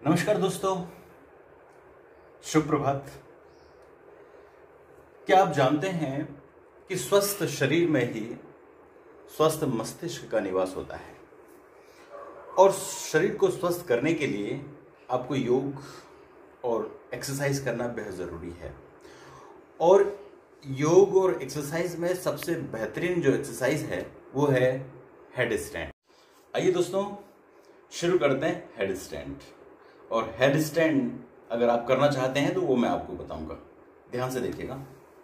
नमस्कार दोस्तों, शुभ प्रभात। क्या आप जानते हैं कि स्वस्थ शरीर में ही स्वस्थ मस्तिष्क का निवास होता है और शरीर को स्वस्थ करने के लिए आपको योग और एक्सरसाइज करना बेहद ज़रूरी है। और योग और एक्सरसाइज में सबसे बेहतरीन जो एक्सरसाइज है वो है हेड स्टैंड। आइए दोस्तों, शुरू करते हैं हेड स्टैंड। और हेड स्टैंड अगर आप करना चाहते हैं तो वो मैं आपको बताऊंगा, ध्यान से देखिएगा।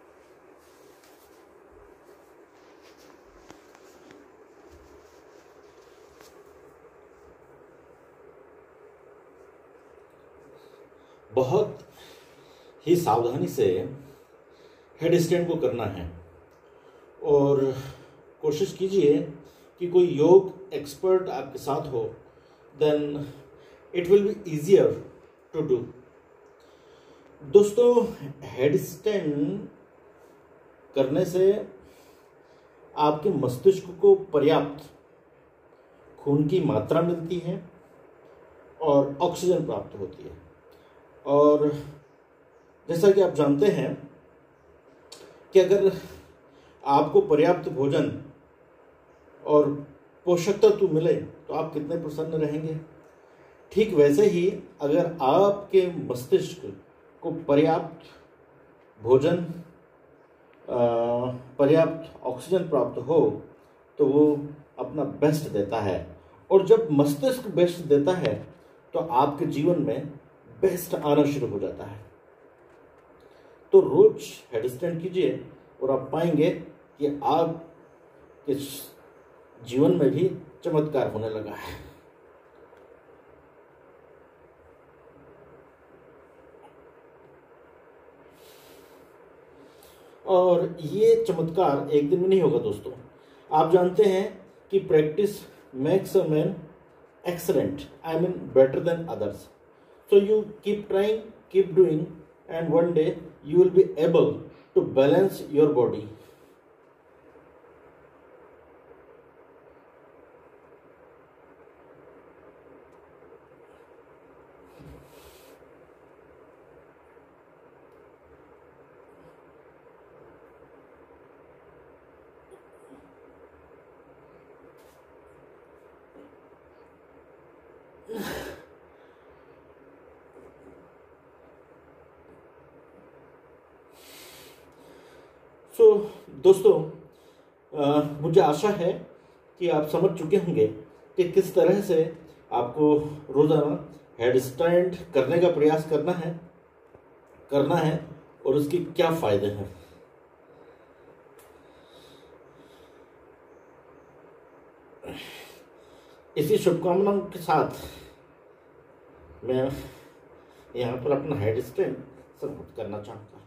बहुत ही सावधानी से हेड स्टैंड को करना है और कोशिश कीजिए कि कोई योग एक्सपर्ट आपके साथ हो, then it will be easier to do. दोस्तों, हेड स्टैंड करने से आपके मस्तिष्क को पर्याप्त खून की मात्रा मिलती है और ऑक्सीजन प्राप्त होती है। और जैसा कि आप जानते हैं कि अगर आपको पर्याप्त भोजन और पोषक तत्व मिले तो आप कितने प्रसन्न रहेंगे। ठीक वैसे ही अगर आपके मस्तिष्क को पर्याप्त भोजन, पर्याप्त ऑक्सीजन प्राप्त हो तो वो अपना बेस्ट देता है। और जब मस्तिष्क बेस्ट देता है तो आपके जीवन में बेस्ट आना शुरू हो जाता है। तो रोज हेड स्टैंड कीजिए और आप पाएंगे कि आपके जीवन में भी चमत्कार होने लगा है। और ये चमत्कार एक दिन में नहीं होगा दोस्तों। आप जानते हैं कि practice makes a man excellent, I mean better than others. So you keep trying, keep doing, and one day you will be able to balance your body. दोस्तों, मुझे आशा है कि आप समझ चुके होंगे कि किस तरह से आपको रोजाना हेड स्टैंड करने का प्रयास करना है और उसके क्या फायदे हैं। इसी शुभकामनाओं के साथ मैं यहाँ पर अपना हेड स्टैंड समाप्त करना चाहूँगा।